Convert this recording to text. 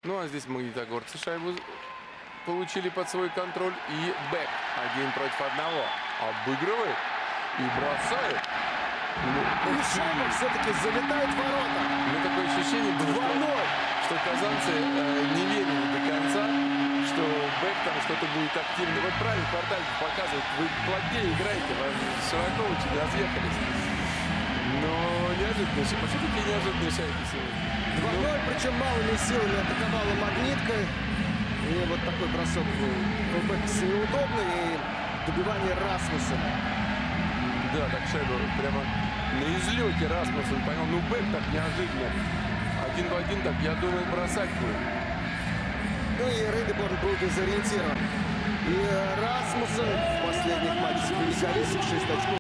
Ну а здесь магнитогорцы шайбу получили под свой контроль. И бэк 1 против 1. Обыгрывает и бросает. И шайба все-таки залетает в ворота. У меня такое ощущение было, 2-0. что казанцы не верили до конца, что бэк там что-то будет активно. Вот правильно Квартальев показывает, вы плотнее играете, вас широко очень разъехались. Но неожиданно, все-таки неожиданные шайбы сегодня. 2-0, причем малыми силами атаковала Магнитка. И вот такой бросок был бэксе неудобный. И добивание Расмуссена. Да, так шайба прямо на излете Расмуссен понял. Ну бэк так неожиданно. 1 в 1, так я думаю, бросать будет. Ну и Рейдеборн был дезориентирован. И Расмуссен в последних матчах великолепен, 6 очков.